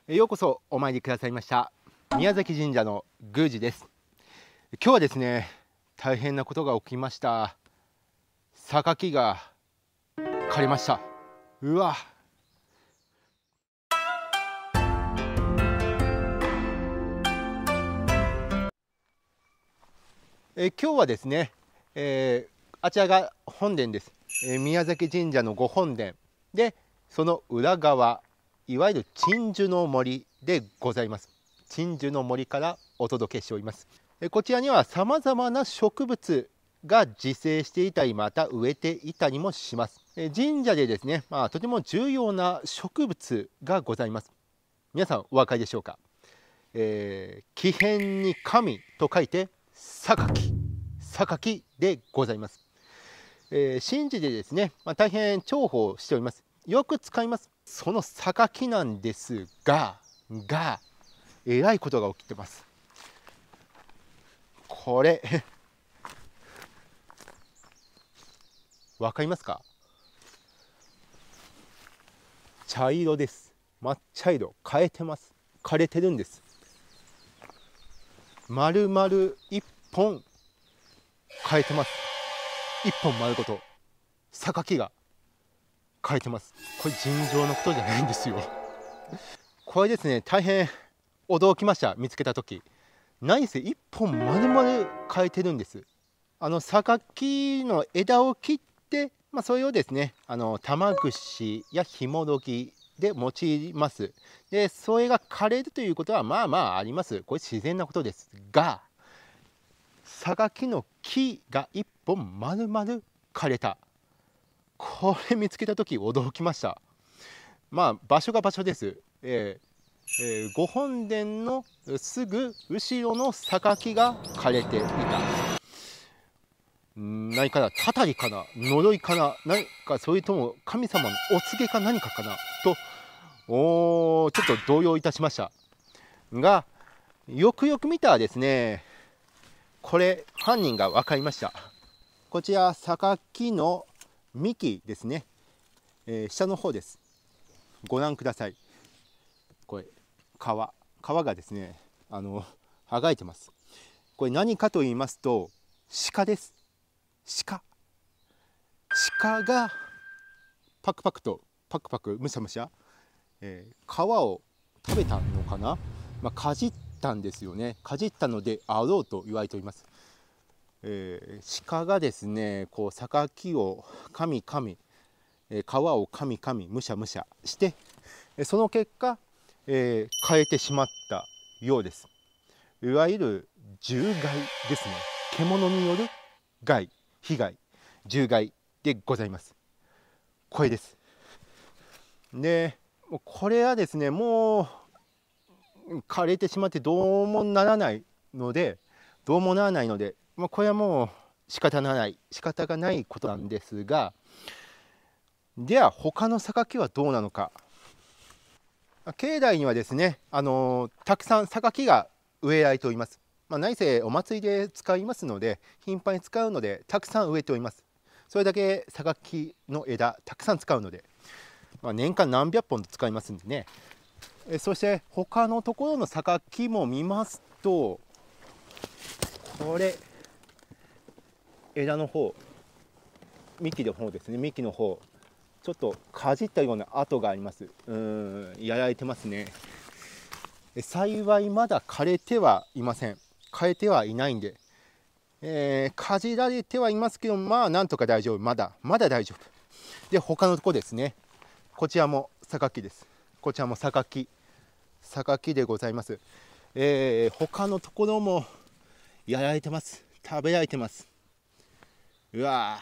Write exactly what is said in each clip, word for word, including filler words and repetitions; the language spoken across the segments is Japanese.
ようこそお参りくださいました宮崎神社の宮司です。今日はですね、大変なことが起きました。榊が枯れました。うわ、え今日はですね、えー、あちらが本殿です。えー、宮崎神社のご本殿で、その裏側、いわゆる鎮守の森でございます。鎮守の森からお届けしております。えこちらにはさまざまな植物が自生していたり、また植えていたりもします。え神社でですね、まあ、とても重要な植物がございます。皆さんお分かりでしょうか。えー、木偏に神と書いて榊、榊でございます。えー、神事でですね、まあ、大変重宝しております。よく使います。その榊なんですが、が、えらいことが起きてます。これ、わかりますか？茶色です。抹茶色、変えてます。枯れてるんです。丸々一本変えてます。一本丸ごと榊が変えてます。これ尋常のことじゃないんですよ。これですね、大変驚きました。見つけた時、何せ一本丸々変えてるんです。あの榊の枝を切って、まあ、それをですね、あの玉串やひもどきで用います。でそれが枯れるということはまあまああります。これ自然なことですが、榊の木が一本丸々枯れた。これ見つけた時驚きました。まあ場所が場所です。えーえー、ご本殿のすぐ後ろの榊が枯れていた。何かな、たたりかな、呪いかな、何か、それとも神様のお告げか何かかなと、おちょっと動揺いたしましたが、よくよく見たらですね、これ犯人が分かりました。こちら榊の幹ですね、えー、下の方です。ご覧ください。これ皮皮がですね、あの剥がれてます。これ何かと言いますと、鹿です。鹿鹿がパクパクとパクパクむしゃむしゃ、えー、皮を食べたのかな、まあ、かじったんですよね。かじったのであろうと言われております。えー、鹿がですね、こう榊をかみかみ、えー、皮をかみかみむしゃむしゃして、その結果、えー、変えてしまったようです。いわゆる獣害ですね。獣による害、被害、獣害でございます。これです。で、これはですね、もう枯れてしまってどうもならないので、どうもならないので、まあ、これはもう仕方がない、仕方がないことなんですが、では他の榊はどうなのか。境内にはですね、あのたくさん榊が植えられております。まあ、何せお祭りで使いますので、頻繁に使うのでたくさん植えております。それだけ榊の枝たくさん使うので、まあ、年間何百本と使いますんでね。えそして他のところの榊も見ますと、これ枝の方、幹の方ですね、幹の方ちょっとかじったような跡があります。うーん、やられてますね。幸いまだ枯れてはいません。枯れてはいないんで、えー、かじられてはいますけど、まあなんとか大丈夫、まだまだ大丈夫で、他のとこですね。こちらも榊です。こちらも榊榊でございます。えー、他のところもやられてます。食べられてます。うわ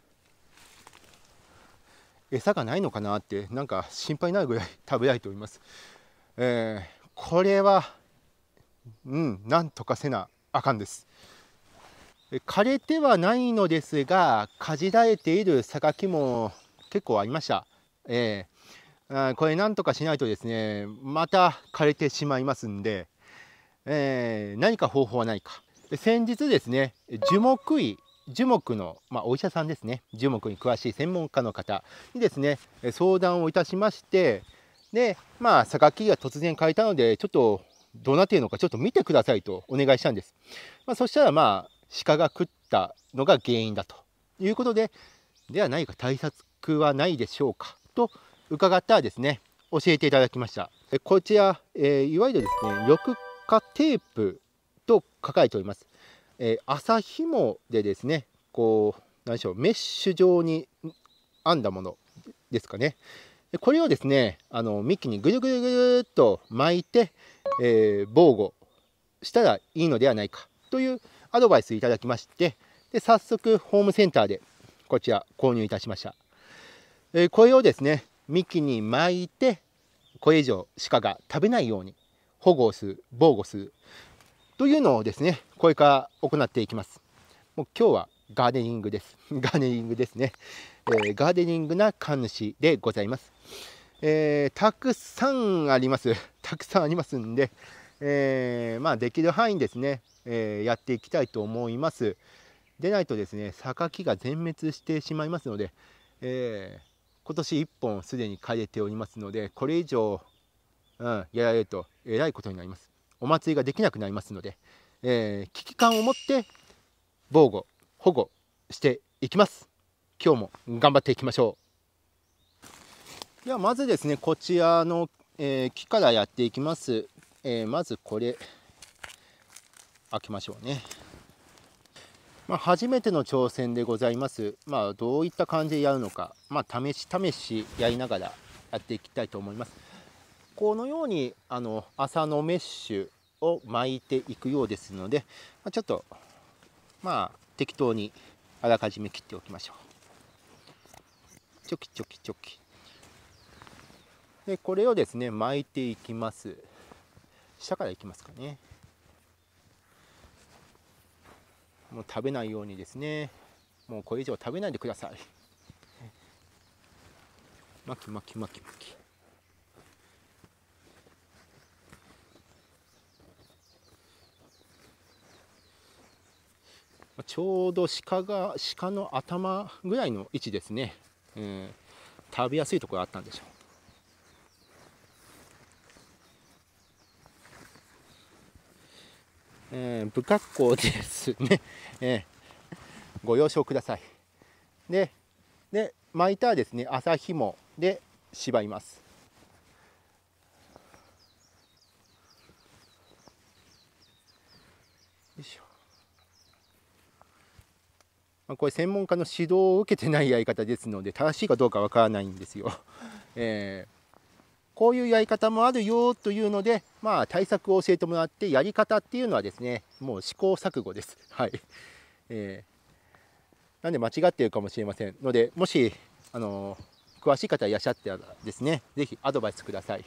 ー、餌がないのかなってなんか心配になるぐらい食べられております。えー、これはうんなんとかせなあかんです。枯れてはないのですが、かじられている榊も結構ありました。えー、これなんとかしないとですね、また枯れてしまいますんで、えー、何か方法はないか。先日ですね、樹木医樹木の、まあ、お医者さんですね、樹木に詳しい専門家の方にですね相談をいたしまして、 で、まあ、榊が突然変えたので、ちょっとどうなっているのか、ちょっと見てくださいとお願いしたんです。まあ、そしたら、まあ、鹿が食ったのが原因だということで、では何か対策はないでしょうかと伺ったらですね、教えていただきました。こちら、えー、いわゆるですね、緑化テープと書かれております。えー、麻紐でですね、こう、何でしょう、メッシュ状に編んだものですかね。これをですね、あの幹にぐるぐるぐるっと巻いて、えー、防護したらいいのではないかというアドバイスいただきまして、で早速ホームセンターでこちら購入いたしました。えー、これをですね、幹に巻いて、これ以上鹿が食べないように保護をする、防護するというのをですね、これから行っていきます。もう今日はガーデニングです。ガーデニングですね。えー、ガーデニングな神主でございます。えー、たくさんあります。たくさんありますんで、えー、まあできる範囲ですね、えー、やっていきたいと思います。でないとですね、榊が全滅してしまいますので、えー、今年いっぽんすでに枯れておりますので、これ以上、うん、やられるとえらいことになります。お祭りができなくなりますので、えー、危機感を持って防護、保護していきます。今日も頑張っていきましょう。ではまずですね、こちらの、えー、木からやっていきます。えー、まずこれ開けましょうね。まあ、初めての挑戦でございます。まあ、どういった感じでやるのか、まあ、試し試しやりながらやっていきたいと思います。このようにあの麻のメッシュを巻いていくようですので、まあ、ちょっとまあ適当にあらかじめ切っておきましょう。チョキチョキチョキ。でこれをですね巻いていきます。下からいきますかね。もう食べないようにですね。もうこれ以上食べないでください。巻き巻き巻き巻き。ちょうど鹿が鹿の頭ぐらいの位置ですね。うん、食べやすいところあったんでしょう。えー、不格好ですね、えー、ご了承ください。で、で巻いたらですね、麻紐で縛ります。よいしょ。まあ、これ専門家の指導を受けてないやり方ですので、正しいかどうかわからないんですよ。えーこういうやり方もあるよというので、まあ、対策を教えてもらって、やり方っていうのはですね、もう試行錯誤です。はい。えー、なんで間違っているかもしれませんので、もし、あのー、詳しい方いらっしゃったらですね、ぜひアドバイスください。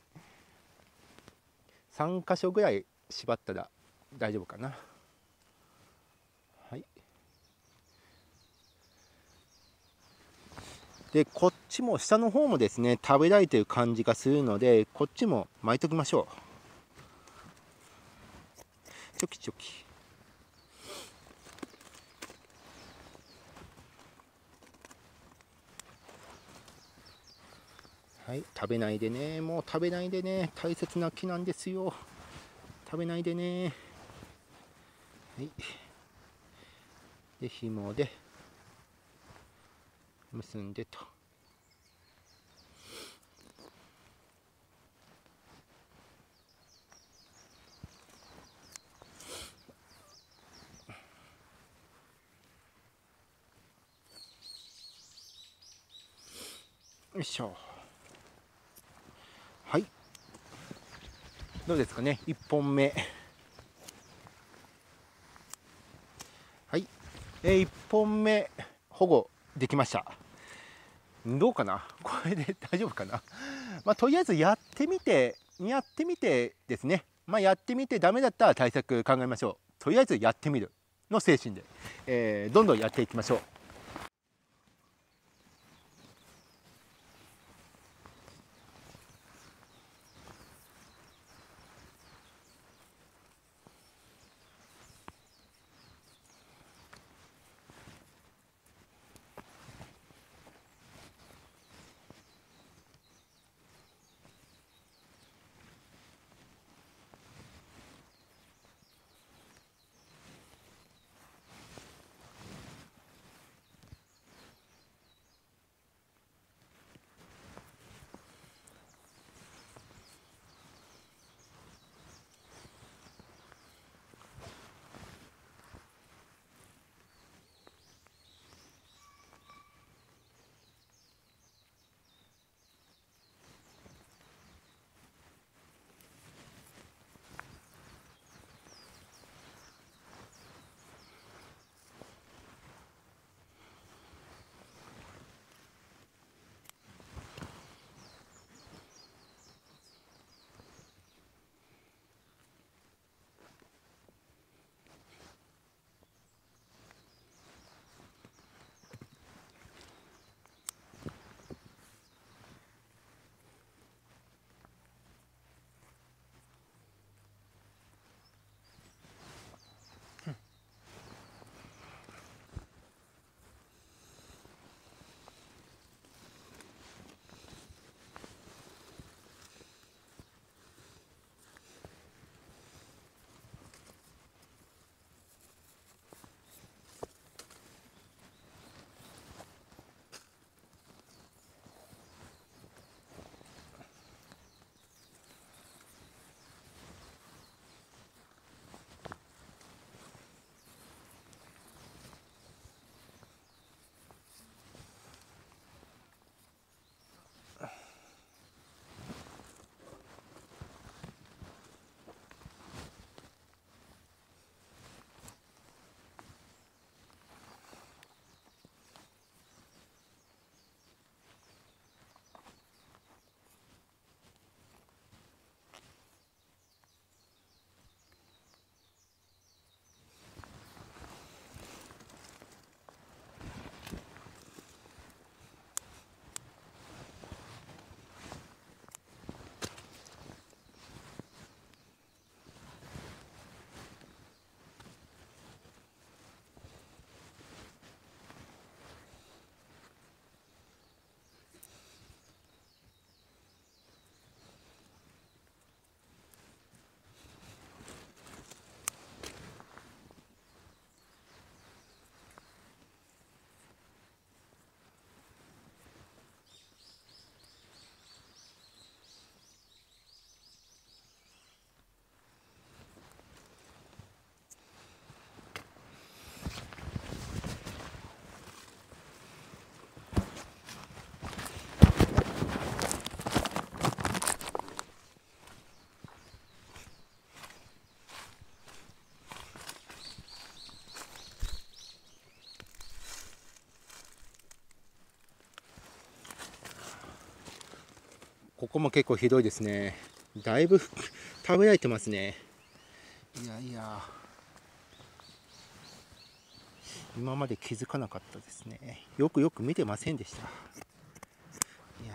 さん箇所ぐらい縛ったら大丈夫かな。はい。で、こっちも下の方もですね、食べられている感じがするので、こっちも巻いときましょう。チョキチョキ。はい、食べないでね、もう食べないでね、大切な木なんですよ。食べないでね。はい。で、紐で結んでと。よいしょ。はい。どうですかね、いっぽんめ。はい。えー、いっぽんめ、保護できました。どうかな、これで大丈夫かな。まあ、とりあえずやってみて、やってみてですね。まあ、やってみてダメだったら対策考えましょう。とりあえずやってみるの精神で、えー、どんどんやっていきましょう。 ここも結構ひどいですね。だいぶ食べられてますね。いやいや、今まで気づかなかったですね。よくよく見てませんでした。いや、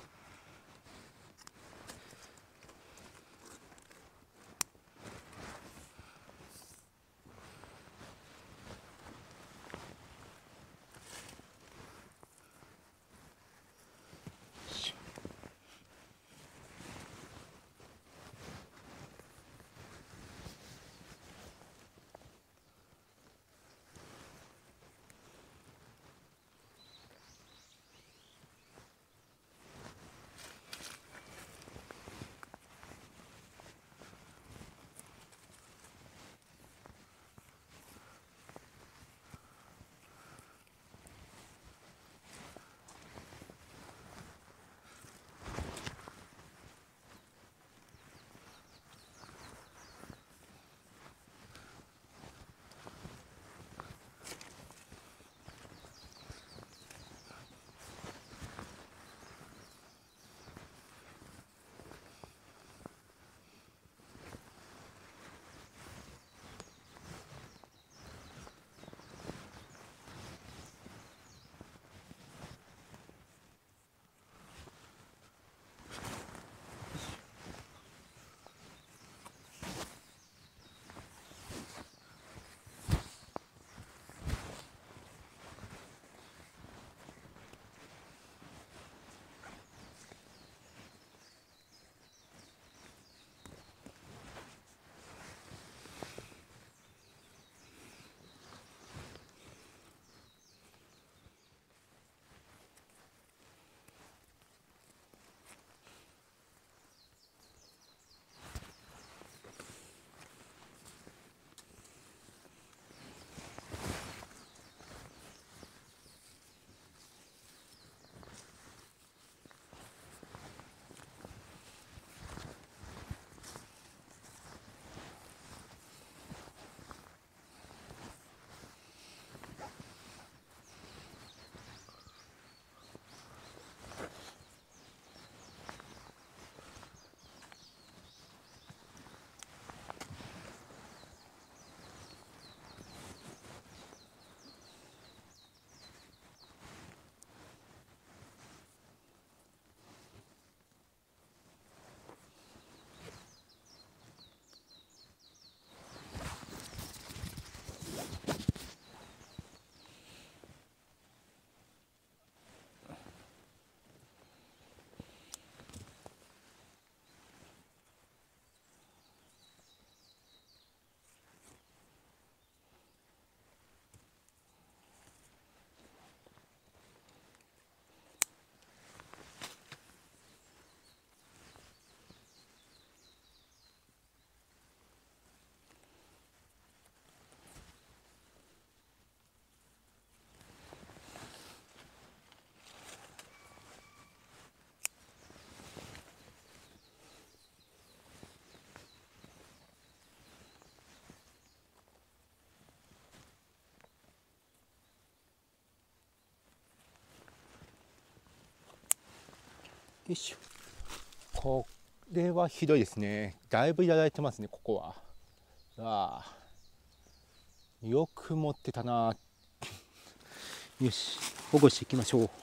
よいしょ。これはひどいですね。だいぶやられてますね、ここは。ああ、よく持ってたな。よし、保護していきましょう。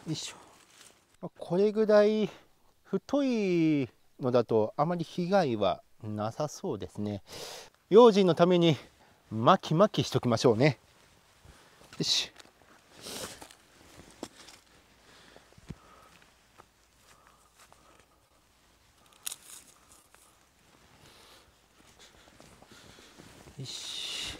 いしょ。これぐらい太いのだとあまり被害はなさそうですね。用心のために巻き巻きしときましょうね。よし。よし。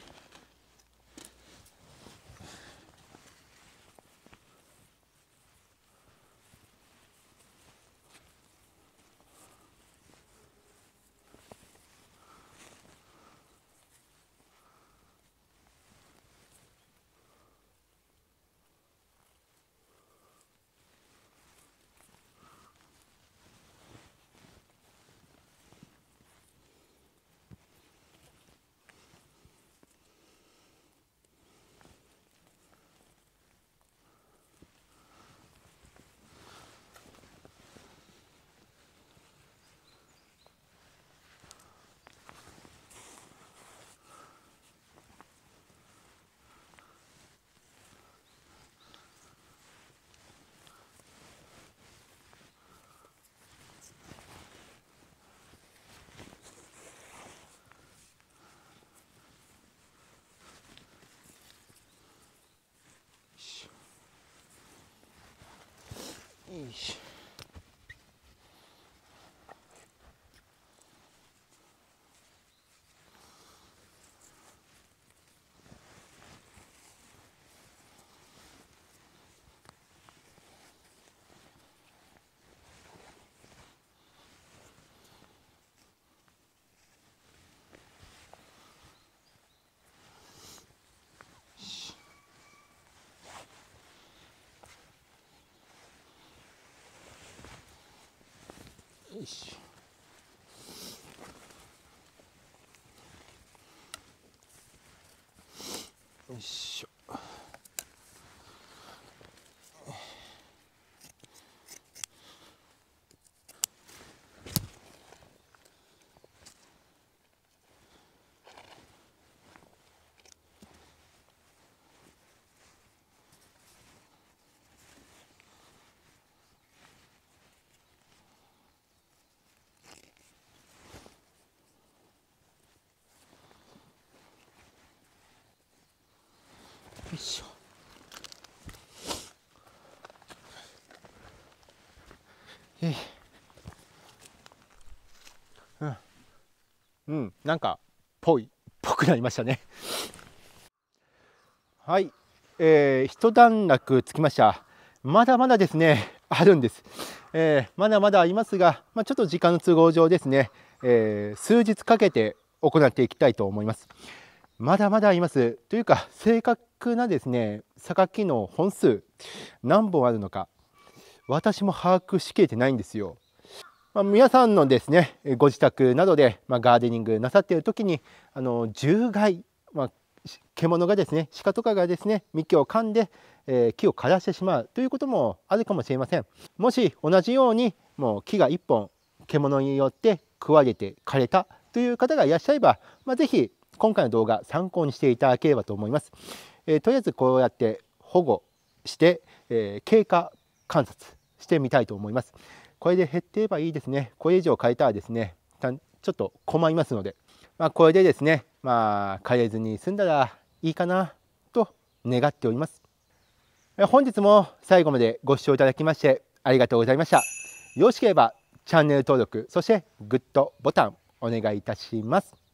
よいしょ。よいしょ。よいしょ。よいしょ。えい。うん、うん、なんかぽいぽくなりましたね。はい、えー、一段落つきました。まだまだですねあるんです。えー、まだまだありますが、まあ、ちょっと時間の都合上ですね、えー、数日かけて行っていきたいと思います。まだまだありますというか、正確なですね榊の本数何本あるのか私も把握しきれてないんですよ。まあ、皆さんのですねご自宅などで、まあ、ガーデニングなさっている時にあの獣害、まあ、獣がですね鹿とかがですね幹を噛んで、えー、木を枯らしてしまうということもあるかもしれません。もし同じようにもう木がいっぽん獣によって食われて枯れたという方がいらっしゃれば、まあ、ぜひ今回の動画参考にしていただければと思います。えー、とりあえずこうやって保護して、えー、経過観察してみたいと思います。これで減っていればいいですね。これ以上変えたらですねちょっと困りますので、まあ、これでですねまあ枯れずに済んだらいいかなと願っております。本日も最後までご視聴いただきましてありがとうございました。よろしければチャンネル登録、そしてグッドボタンお願いいたします。